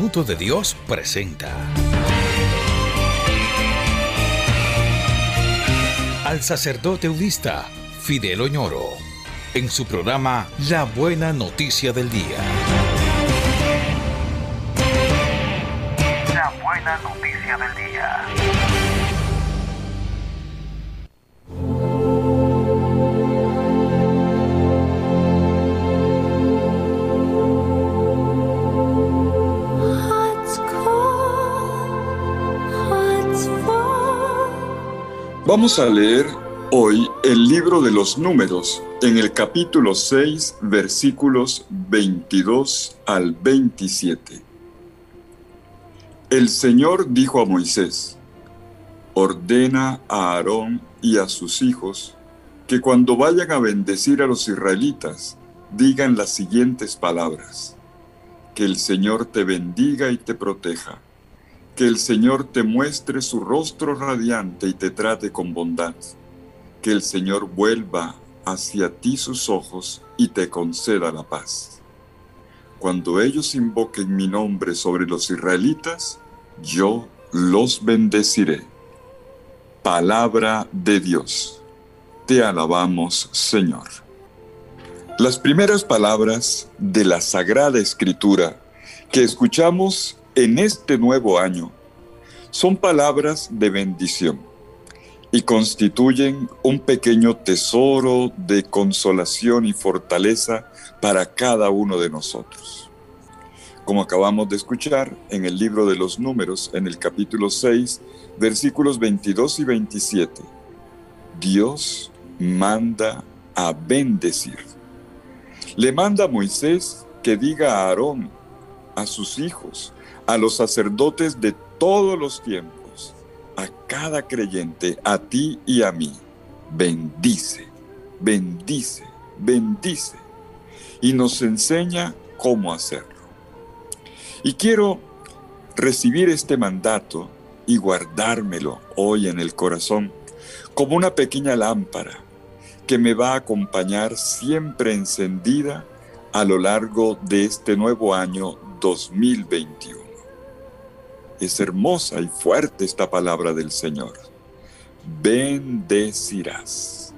Minuto de Dios presenta al sacerdote udista Fidel Oñoro en su programa La Buena Noticia del Día. La Buena Noticia del Día. Vamos a leer hoy el libro de los Números, en el capítulo 6, versículos 22 al 27. El Señor dijo a Moisés: ordena a Aarón y a sus hijos que cuando vayan a bendecir a los israelitas, digan las siguientes palabras: que el Señor te bendiga y te proteja. Que el Señor te muestre su rostro radiante y te trate con bondad. Que el Señor vuelva hacia ti sus ojos y te conceda la paz. Cuando ellos invoquen mi nombre sobre los israelitas, yo los bendeciré. Palabra de Dios. Te alabamos, Señor. Las primeras palabras de la Sagrada Escritura que escuchamos en este nuevo año son palabras de bendición y constituyen un pequeño tesoro de consolación y fortaleza para cada uno de nosotros. Como acabamos de escuchar en el libro de los Números, en el capítulo 6, versículos 22 y 27, Dios manda a bendecir. Le manda a Moisés que diga a Aarón, a sus hijos, a los sacerdotes de todos los tiempos, a cada creyente, a ti y a mí: bendice, bendice, bendice. Y nos enseña cómo hacerlo. Y quiero recibir este mandato y guardármelo hoy en el corazón como una pequeña lámpara que me va a acompañar siempre encendida a lo largo de este nuevo año 2021. Es hermosa y fuerte esta palabra del Señor. Bendecirás.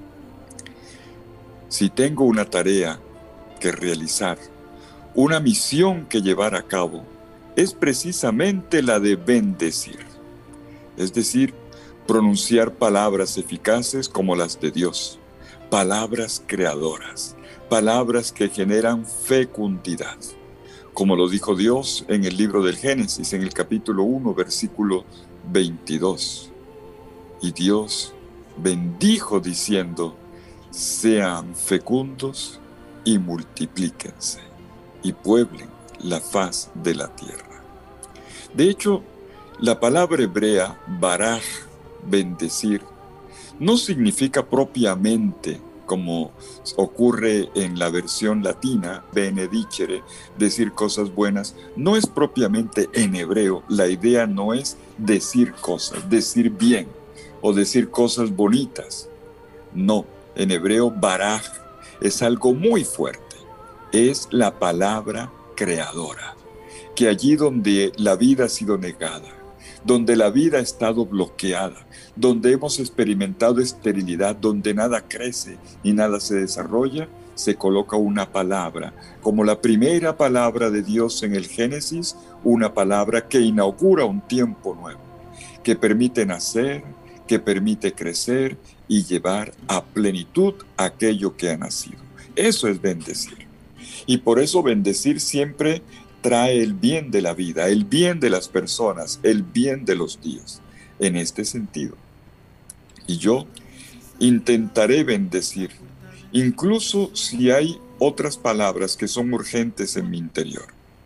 Si tengo una tarea que realizar, una misión que llevar a cabo, es precisamente la de bendecir. Es decir, pronunciar palabras eficaces como las de Dios, palabras creadoras, palabras que generan fecundidad. Como lo dijo Dios en el libro del Génesis, en el capítulo 1, versículo 22. Y Dios bendijo diciendo: sean fecundos y multiplíquense, y pueblen la faz de la tierra. De hecho, la palabra hebrea, baraj, bendecir, no significa propiamente, como ocurre en la versión latina, benedicere, decir cosas buenas. No es propiamente en hebreo, la idea no es decir cosas, decir bien o decir cosas bonitas. No, en hebreo baraj es algo muy fuerte, es la palabra creadora, que allí donde la vida ha sido negada, donde la vida ha estado bloqueada, donde hemos experimentado esterilidad, donde nada crece y nada se desarrolla, se coloca una palabra, como la primera palabra de Dios en el Génesis, una palabra que inaugura un tiempo nuevo, que permite nacer, que permite crecer y llevar a plenitud aquello que ha nacido. Eso es bendecir. Y por eso bendecir siempre trae el bien de la vida, el bien de las personas, el bien de los días, en este sentido. Y yo intentaré bendecir, incluso si hay otras palabras que son urgentes en mi interior.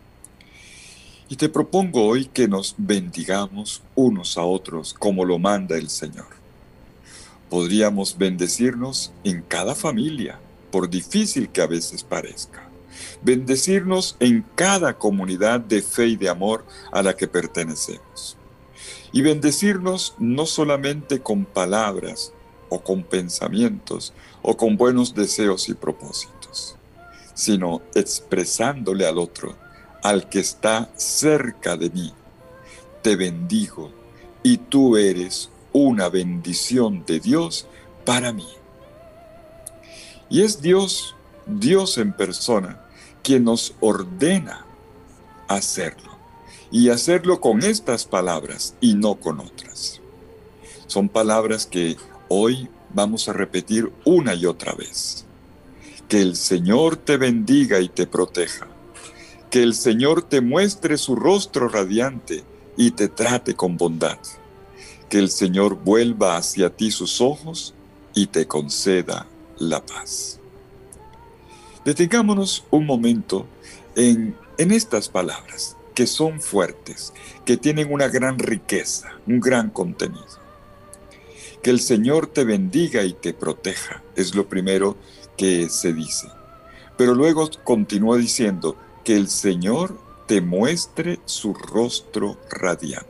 Y te propongo hoy que nos bendigamos unos a otros como lo manda el Señor. Podríamos bendecirnos en cada familia, por difícil que a veces parezca. Bendecirnos en cada comunidad de fe y de amor a la que pertenecemos. Y bendecirnos no solamente con palabras o con pensamientos o con buenos deseos y propósitos, sino expresándole al otro al que está cerca de mí. Te bendigo y tú eres una bendición de Dios para mí. Y es Dios, Dios en persona, quien nos ordena hacerlo. Y hacerlo con estas palabras y no con otras. Son palabras que hoy vamos a repetir una y otra vez. Que el Señor te bendiga y te proteja. Que el Señor te muestre su rostro radiante y te trate con bondad. Que el Señor vuelva hacia ti sus ojos y te conceda la paz. Detengámonos un momento en estas palabras, que son fuertes, que tienen una gran riqueza, un gran contenido. Que el Señor te bendiga y te proteja, es lo primero que se dice. Pero luego continúa diciendo que el Señor te muestre su rostro radiante.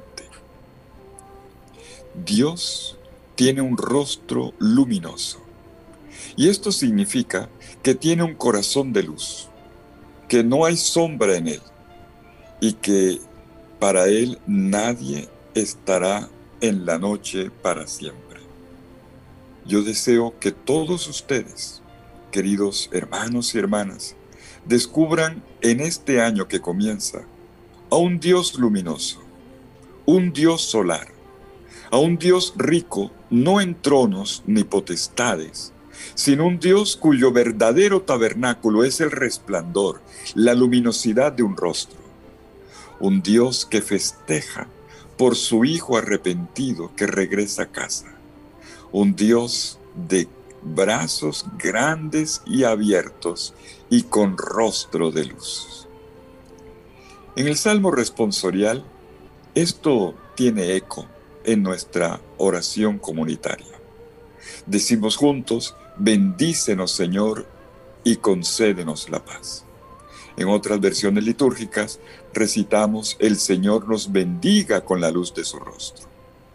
Dios tiene un rostro luminoso. Y esto significa que tiene un corazón de luz, que no hay sombra en él y que para él nadie estará en la noche para siempre. Yo deseo que todos ustedes, queridos hermanos y hermanas, descubran en este año que comienza a un Dios luminoso, un Dios solar, a un Dios rico no en tronos ni potestades, sino un Dios cuyo verdadero tabernáculo es el resplandor, la luminosidad de un rostro. Un Dios que festeja por su Hijo arrepentido que regresa a casa. Un Dios de brazos grandes y abiertos y con rostro de luz. En el Salmo responsorial, esto tiene eco en nuestra oración comunitaria. Decimos juntos: bendícenos, Señor, y concédenos la paz. En otras versiones litúrgicas recitamos: el Señor nos bendiga con la luz de su rostro.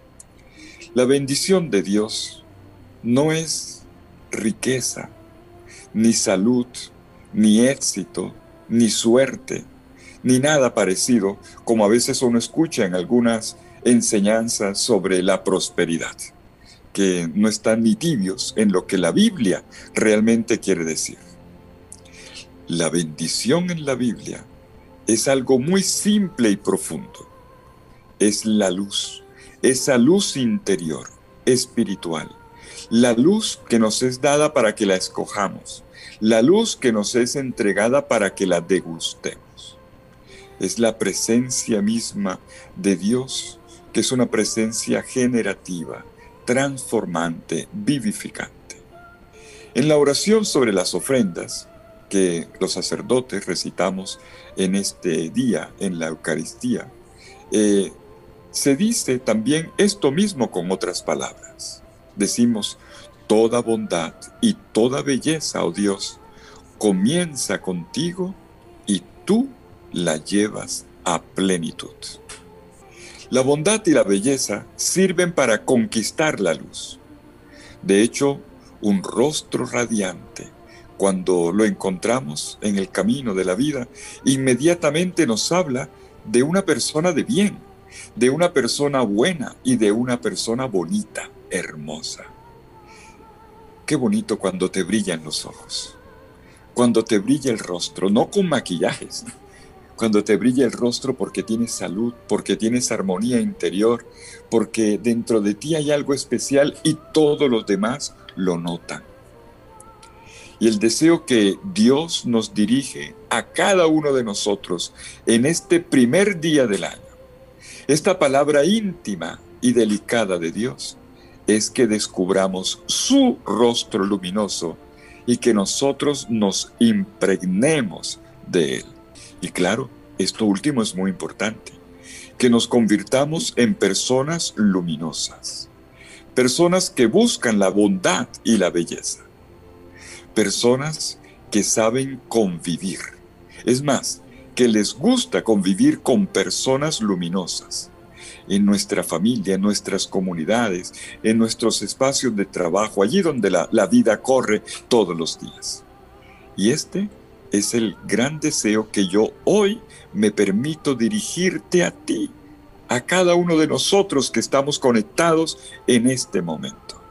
La bendición de Dios no es riqueza, ni salud, ni éxito, ni suerte, ni nada parecido, como a veces uno escucha en algunas enseñanzas sobre la prosperidad, que no están ni tibios en lo que la Biblia realmente quiere decir. La bendición en la Biblia es algo muy simple y profundo. Es la luz, esa luz interior, espiritual. La luz que nos es dada para que la escojamos. La luz que nos es entregada para que la degustemos. Es la presencia misma de Dios, que es una presencia generativa, transformante, vivificante. En la oración sobre las ofrendas que los sacerdotes recitamos en este día, en la Eucaristía, se dice también esto mismo con otras palabras. Decimos: toda bondad y toda belleza, oh Dios, comienza contigo y tú la llevas a plenitud. La bondad y la belleza sirven para conquistar la luz. De hecho, un rostro radiante, cuando lo encontramos en el camino de la vida, inmediatamente nos habla de una persona de bien, de una persona buena y de una persona bonita, hermosa. Qué bonito cuando te brillan los ojos, cuando te brilla el rostro, no con maquillajes, cuando te brilla el rostro porque tienes salud, porque tienes armonía interior, porque dentro de ti hay algo especial y todos los demás lo notan. Y el deseo que Dios nos dirige a cada uno de nosotros en este primer día del año, esta palabra íntima y delicada de Dios, es que descubramos su rostro luminoso y que nosotros nos impregnemos de él. Y claro, esto último es muy importante, que nos convirtamos en personas luminosas, personas que buscan la bondad y la belleza, personas que saben convivir. Es más, que les gusta convivir con personas luminosas. En nuestra familia, en nuestras comunidades, en nuestros espacios de trabajo, allí donde la vida corre todos los días. Y este Es el gran deseo que yo hoy me permito dirigirte a ti, a cada uno de nosotros que estamos conectados en este momento.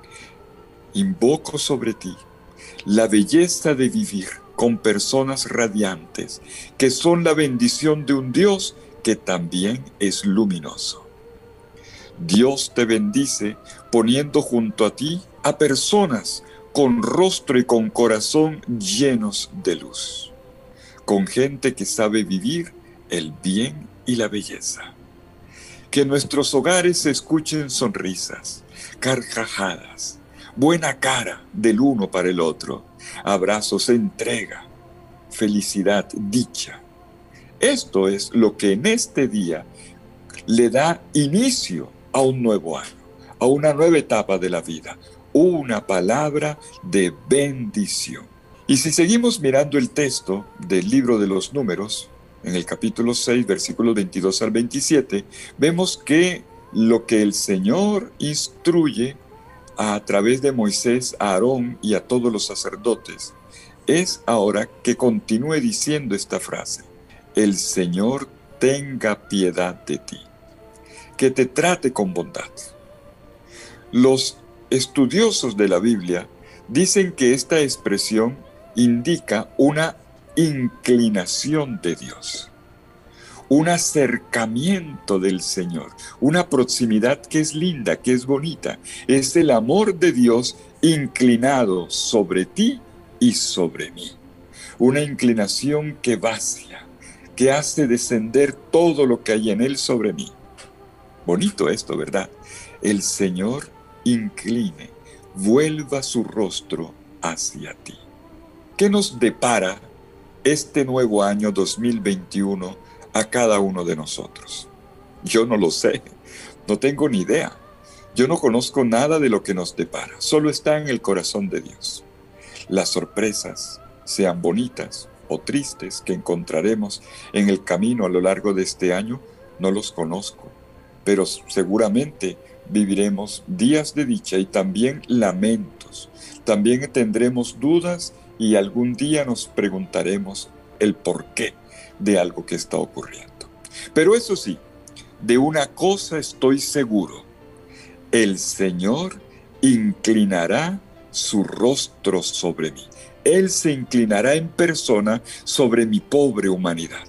Invoco sobre ti la belleza de vivir con personas radiantes, que son la bendición de un Dios que también es luminoso. Dios te bendice poniendo junto a ti a personas con rostro y con corazón llenos de luz, con gente que sabe vivir el bien y la belleza. Que en nuestros hogares se escuchen sonrisas, carcajadas, buena cara del uno para el otro, abrazos, entrega, felicidad, dicha. Esto es lo que en este día le da inicio a un nuevo año, a una nueva etapa de la vida, una palabra de bendición. Y si seguimos mirando el texto del libro de los Números, en el capítulo 6, versículos 22 al 27, vemos que lo que el Señor instruye a través de Moisés, a Aarón y a todos los sacerdotes, es ahora que continúe diciendo esta frase: el Señor tenga piedad de ti, que te trate con bondad. Los estudiosos de la Biblia dicen que esta expresión indica una inclinación de Dios, un acercamiento del Señor, una proximidad que es linda, que es bonita. Es el amor de Dios inclinado sobre ti y sobre mí. Una inclinación que vacía, que hace descender todo lo que hay en él sobre mí. Bonito esto, ¿verdad? El Señor incline, vuelva su rostro hacia ti. ¿Qué nos depara este nuevo año 2021 a cada uno de nosotros? Yo no lo sé, no tengo ni idea. Yo no conozco nada de lo que nos depara, solo está en el corazón de Dios. Las sorpresas, sean bonitas o tristes, que encontraremos en el camino a lo largo de este año, no los conozco, pero seguramente viviremos días de dicha y también lamentos. También tendremos dudas y algún día nos preguntaremos el porqué de algo que está ocurriendo. Pero eso sí, de una cosa estoy seguro: el Señor inclinará su rostro sobre mí. Él se inclinará en persona sobre mi pobre humanidad.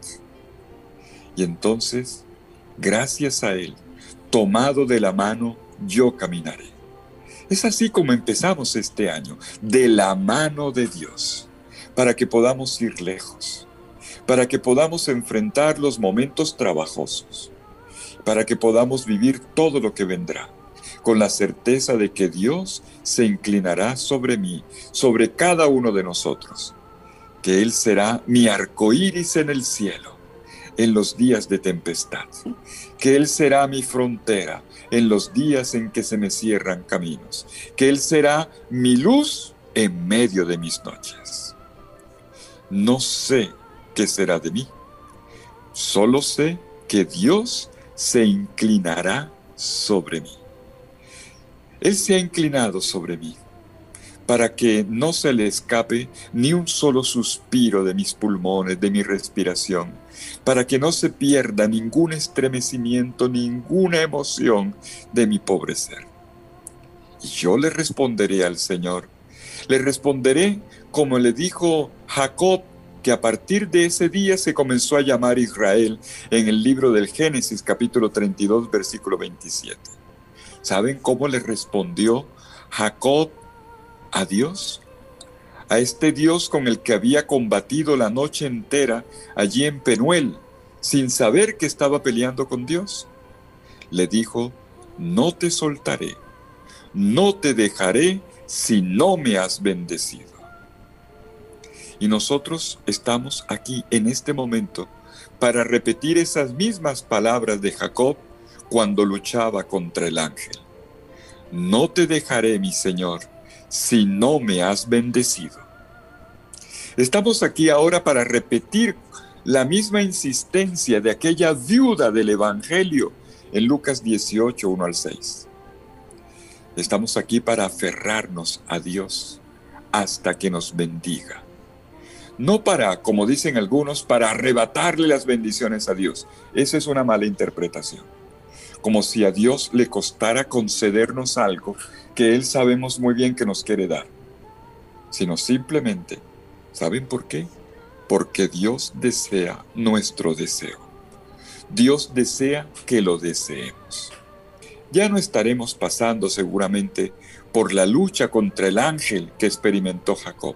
Y entonces, gracias a Él, tomado de la mano, yo caminaré. Es así como empezamos este año, de la mano de Dios, para que podamos ir lejos, para que podamos enfrentar los momentos trabajosos, para que podamos vivir todo lo que vendrá, con la certeza de que Dios se inclinará sobre mí, sobre cada uno de nosotros, que Él será mi arcoíris en el cielo, en los días de tempestad, que Él será mi frontera en los días en que se me cierran caminos, que Él será mi luz en medio de mis noches. No sé qué será de mí, solo sé que Dios se inclinará sobre mí. Él se ha inclinado sobre mí para que no se le escape ni un solo suspiro de mis pulmones, de mi respiración, para que no se pierda ningún estremecimiento, ninguna emoción de mi pobre ser. Y yo le responderé al Señor, le responderé como le dijo Jacob, que a partir de ese día se comenzó a llamar Israel en el libro del Génesis, capítulo 32, versículo 27. ¿Saben cómo le respondió Jacob a Dios? A este Dios con el que había combatido la noche entera allí en Penuel, sin saber que estaba peleando con Dios. Le dijo: no te soltaré, no te dejaré si no me has bendecido. Y nosotros estamos aquí en este momento para repetir esas mismas palabras de Jacob cuando luchaba contra el ángel. No te dejaré, mi Señor, si no me has bendecido. Estamos aquí ahora para repetir la misma insistencia de aquella viuda del Evangelio en Lucas 18, 1 al 6. Estamos aquí para aferrarnos a Dios hasta que nos bendiga. No para, como dicen algunos, para arrebatarle las bendiciones a Dios. Esa es una mala interpretación. Como si a Dios le costara concedernos algo que Él sabemos muy bien que nos quiere dar. Sino simplemente, ¿saben por qué? Porque Dios desea nuestro deseo. Dios desea que lo deseemos. Ya no estaremos pasando seguramente por la lucha contra el ángel que experimentó Jacob.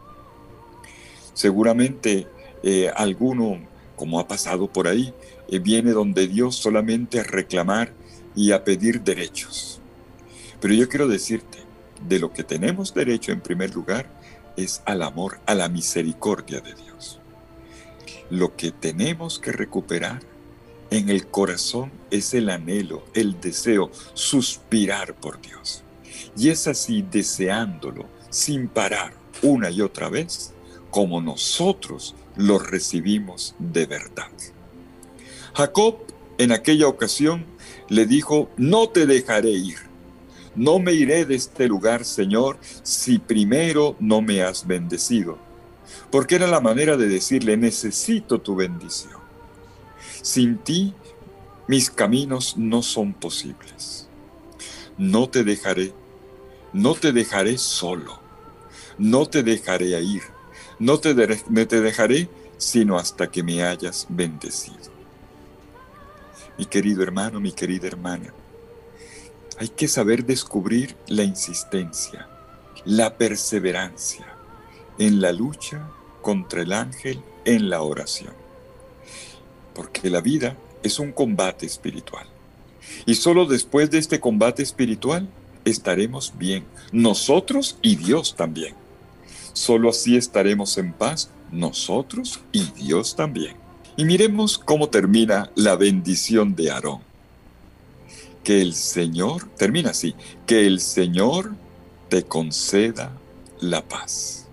Seguramente alguno, como ha pasado por ahí, viene donde Dios solamente a reclamar y a pedir derechos. Pero yo quiero decirte, de lo que tenemos derecho en primer lugar es al amor, a la misericordia de Dios. Lo que tenemos que recuperar en el corazón es el anhelo, el deseo, suspirar por Dios. Y es así, deseándolo, sin parar, una y otra vez, como nosotros lo recibimos de verdad. Jacob, en aquella ocasión, le dijo: no te dejaré ir. No me iré de este lugar, Señor, si primero no me has bendecido. Porque era la manera de decirle: necesito tu bendición. Sin ti, mis caminos no son posibles. No te dejaré solo. No te dejaré ir. No te dejaré sino hasta que me hayas bendecido. Mi querido hermano, mi querida hermana, hay que saber descubrir la insistencia, la perseverancia en la lucha contra el ángel, en la oración. Porque la vida es un combate espiritual. Y solo después de este combate espiritual estaremos bien, nosotros y Dios también. Solo así estaremos en paz, nosotros y Dios también. Y miremos cómo termina la bendición de Aarón. Que el Señor, termina así, que el Señor te conceda la paz.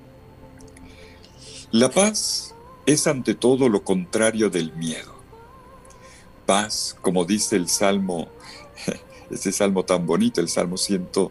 La paz es ante todo lo contrario del miedo. Paz, como dice el Salmo, ese Salmo tan bonito, el Salmo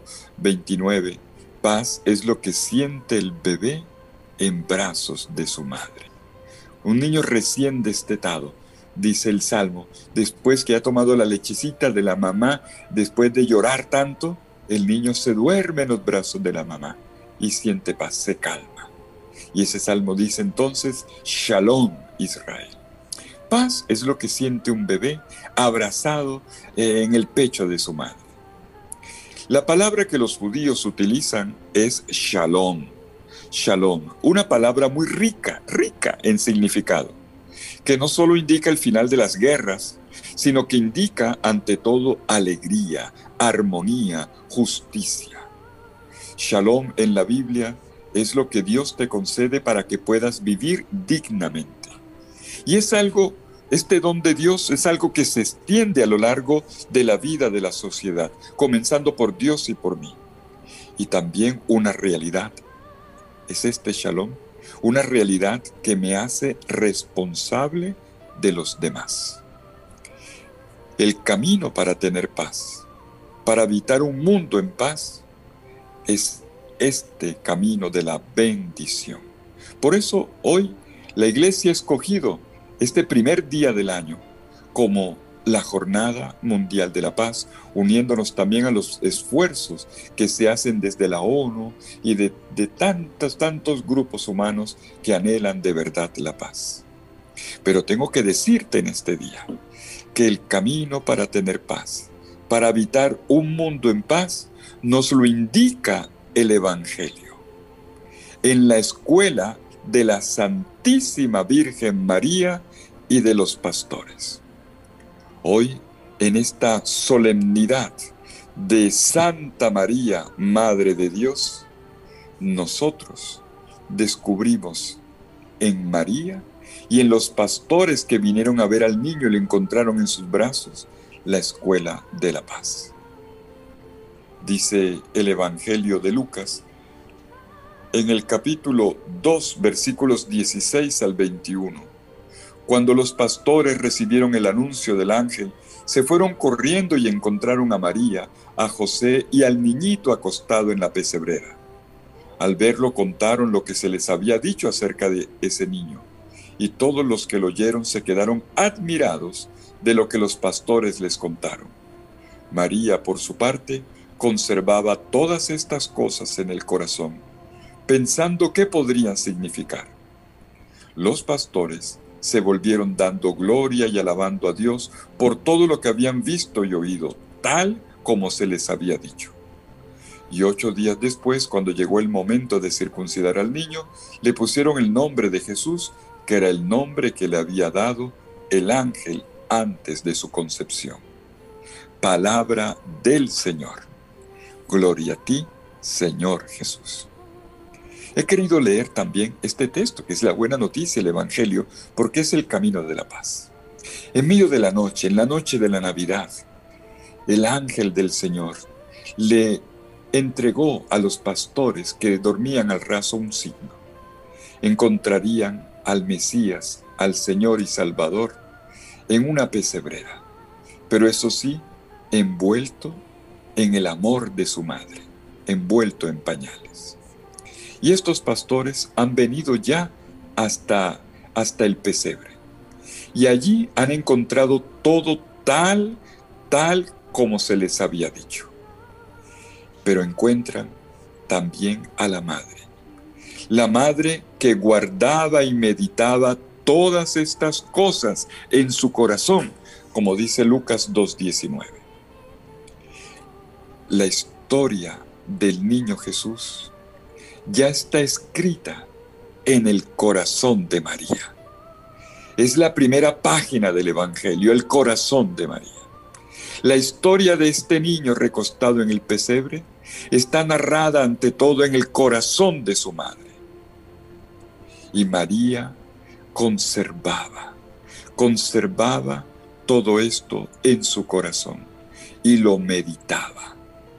129, paz es lo que siente el bebé en brazos de su madre. Un niño recién destetado, dice el Salmo, después que ha tomado la lechecita de la mamá, después de llorar tanto, el niño se duerme en los brazos de la mamá y siente paz, se calma. Y ese Salmo dice entonces: Shalom, Israel. Paz es lo que siente un bebé abrazado en el pecho de su madre. La palabra que los judíos utilizan es shalom. Shalom, una palabra muy rica en significado, que no solo indica el final de las guerras, sino que indica ante todo alegría, armonía, justicia. Shalom en la Biblia es lo que Dios te concede para que puedas vivir dignamente. Y es algo, este don de Dios es algo que se extiende a lo largo de la vida de la sociedad, comenzando por Dios y por mí. Y también una realidad. Es este shalom, una realidad que me hace responsable de los demás. El camino para tener paz, para habitar un mundo en paz, es este camino de la bendición. Por eso hoy la Iglesia ha escogido este primer día del año como la Jornada Mundial de la Paz, uniéndonos también a los esfuerzos que se hacen desde la ONU y de tantos grupos humanos que anhelan de verdad la paz. Pero tengo que decirte en este día que el camino para tener paz, para habitar un mundo en paz, nos lo indica el Evangelio. En la escuela de la Santísima Virgen María y de los pastores. Hoy, en esta solemnidad de Santa María, Madre de Dios, nosotros descubrimos en María y en los pastores que vinieron a ver al niño y lo encontraron en sus brazos, la escuela de la paz. Dice el Evangelio de Lucas, en el capítulo 2, versículos 16 al 21. Cuando los pastores recibieron el anuncio del ángel, se fueron corriendo y encontraron a María, a José y al niñito acostado en la pesebrera. Al verlo contaron lo que se les había dicho acerca de ese niño, y todos los que lo oyeron se quedaron admirados de lo que los pastores les contaron. María, por su parte, conservaba todas estas cosas en el corazón, pensando qué podrían significar. Los pastores se volvieron dando gloria y alabando a Dios por todo lo que habían visto y oído, tal como se les había dicho. Y 8 días después, cuando llegó el momento de circuncidar al niño, le pusieron el nombre de Jesús, que era el nombre que le había dado el ángel antes de su concepción. Palabra del Señor. Gloria a ti, Señor Jesús. He querido leer también este texto, que es la buena noticia, el Evangelio, porque es el camino de la paz. En medio de la noche, en la noche de la Navidad, el ángel del Señor le entregó a los pastores que dormían al raso un signo. Encontrarían al Mesías, al Señor y Salvador, en una pesebrera, pero eso sí, envuelto en el amor de su madre, envuelto en pañales. Y estos pastores han venido ya hasta el pesebre. Y allí han encontrado todo tal como se les había dicho. Pero encuentran también a la madre que guardaba y meditaba todas estas cosas en su corazón, como dice Lucas 2:19. La historia del niño Jesús ya está escrita en el corazón de María. Es la primera página del Evangelio, el corazón de María. La historia de este niño recostado en el pesebre está narrada ante todo en el corazón de su madre. Y María conservaba todo esto en su corazón y lo meditaba,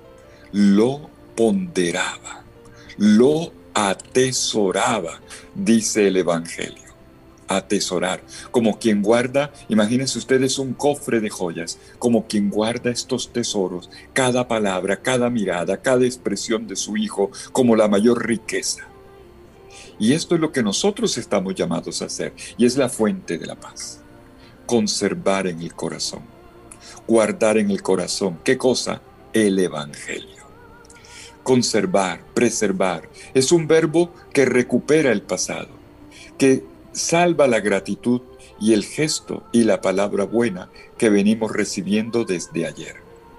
lo ponderaba, lo atesoraba, dice el Evangelio. Atesorar, como quien guarda, imagínense ustedes un cofre de joyas, como quien guarda estos tesoros, cada palabra, cada mirada, cada expresión de su hijo, como la mayor riqueza. Y esto es lo que nosotros estamos llamados a hacer, y es la fuente de la paz. Conservar en el corazón, guardar en el corazón, ¿qué cosa? El Evangelio. Conservar, preservar, es un verbo que recupera el pasado, que salva la gratitud y el gesto y la palabra buena que venimos recibiendo desde ayer.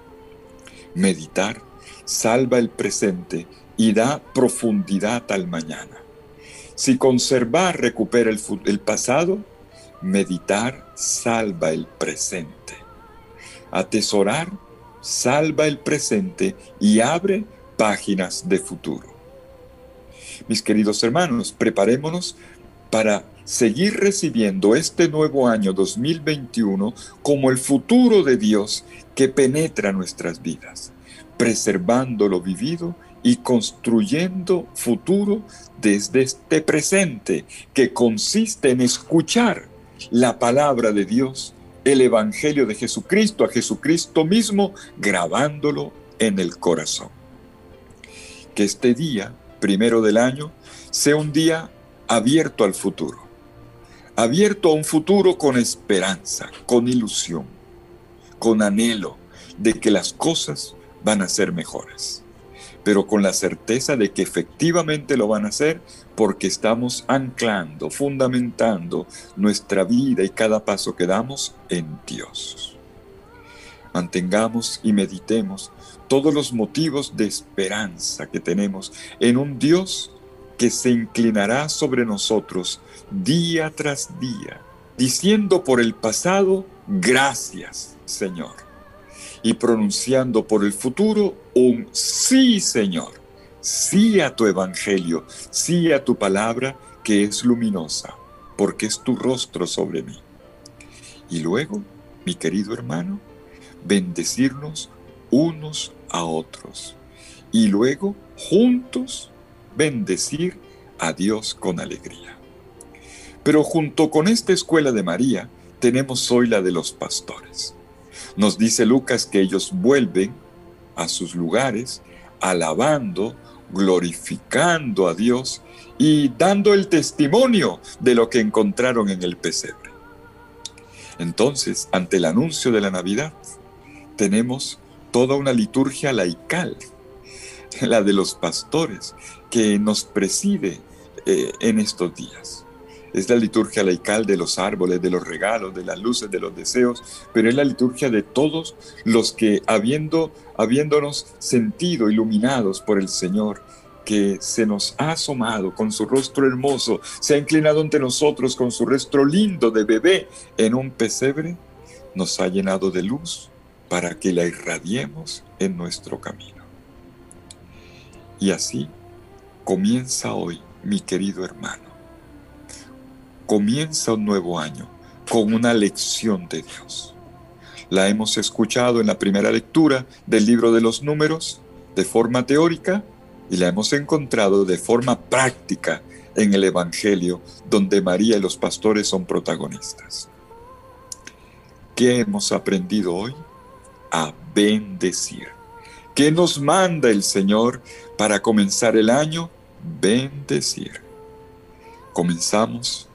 Meditar salva el presente y da profundidad al mañana. Si conservar recupera el pasado, meditar salva el presente. Atesorar salva el presente y abre páginas de futuro. Mis queridos hermanos, preparémonos para seguir recibiendo este nuevo año 2021 como el futuro de Dios que penetra nuestras vidas, preservando lo vivido y construyendo futuro desde este presente que consiste en escuchar la palabra de Dios, el Evangelio de Jesucristo, a Jesucristo mismo, grabándolo en el corazón. Que este día, primero del año, sea un día abierto al futuro, abierto a un futuro con esperanza, con ilusión, con anhelo de que las cosas van a ser mejores, pero con la certeza de que efectivamente lo van a hacer porque estamos anclando, fundamentando nuestra vida y cada paso que damos en Dios. Mantengamos y meditemos todos los motivos de esperanza que tenemos en un Dios que se inclinará sobre nosotros día tras día, diciendo por el pasado, gracias, Señor, y pronunciando por el futuro un sí, Señor, sí a tu Evangelio, sí a tu palabra que es luminosa, porque es tu rostro sobre mí. Y luego, mi querido hermano, bendecirnos unos a otros, y luego, juntos, bendecir a Dios con alegría. Pero junto con esta escuela de María, tenemos hoy la de los pastores. Nos dice Lucas que ellos vuelven a sus lugares, alabando, glorificando a Dios y dando el testimonio de lo que encontraron en el pesebre. Entonces, ante el anuncio de la Navidad, tenemos toda una liturgia laical, la de los pastores, que nos preside en estos días. Es la liturgia laical de los árboles, de los regalos, de las luces, de los deseos, pero es la liturgia de todos los que, habiéndonos sentido iluminados por el Señor, que se nos ha asomado con su rostro hermoso, se ha inclinado ante nosotros con su rostro lindo de bebé en un pesebre, nos ha llenado de luz para que la irradiemos en nuestro camino. Y así comienza hoy, mi querido hermano. Comienza un nuevo año con una lección de Dios. La hemos escuchado en la primera lectura del libro de los Números de forma teórica y la hemos encontrado de forma práctica en el Evangelio, donde María y los pastores son protagonistas. ¿Qué hemos aprendido hoy? A bendecir. ¿Qué nos manda el Señor para comenzar el año? Bendecir. Comenzamos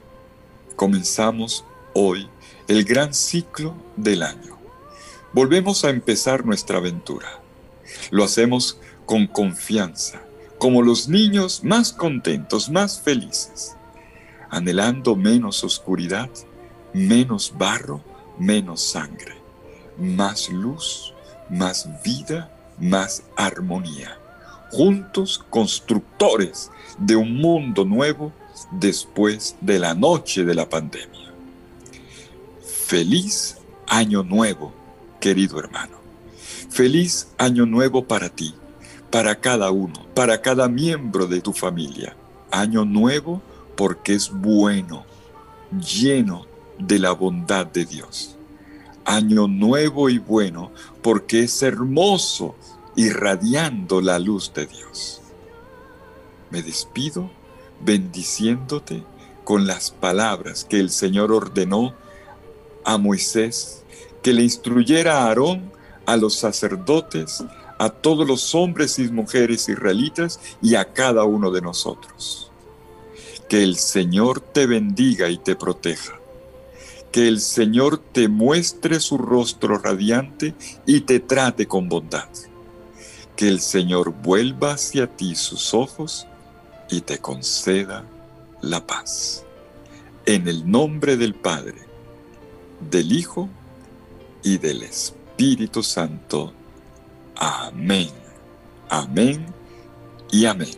hoy el gran ciclo del año. Volvemos a empezar nuestra aventura. Lo hacemos con confianza, como los niños más contentos, más felices, anhelando menos oscuridad, menos barro, menos sangre, más luz, más vida, más armonía. Juntos constructores de un mundo nuevo después de la noche de la pandemia. Feliz año nuevo, querido hermano. Feliz año nuevo para ti, para cada uno, para cada miembro de tu familia. Año nuevo porque es bueno, lleno de la bondad de Dios. Año nuevo y bueno porque es hermoso, irradiando la luz de Dios. Me despido bendiciéndote con las palabras que el Señor ordenó a Moisés, que le instruyera a Aarón, a los sacerdotes, a todos los hombres y mujeres israelitas y a cada uno de nosotros. Que el Señor te bendiga y te proteja. Que el Señor te muestre su rostro radiante y te trate con bondad. Que el Señor vuelva hacia ti sus ojos y te conceda la paz. En el nombre del Padre, del Hijo y del Espíritu Santo. Amén. Amén y amén.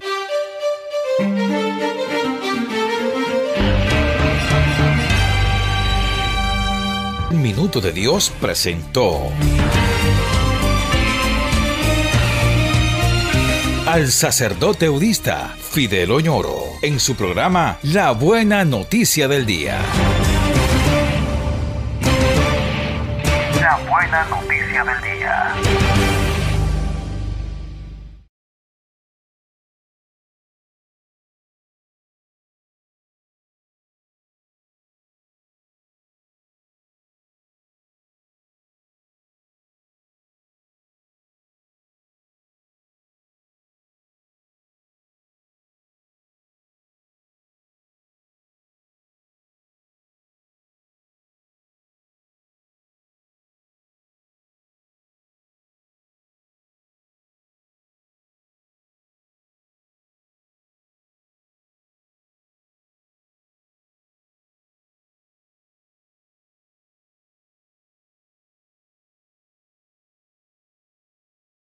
El Minuto de Dios presentó al sacerdote eudista Fidel Oñoro en su programa La Buena Noticia del Día. La Buena Noticia del Día.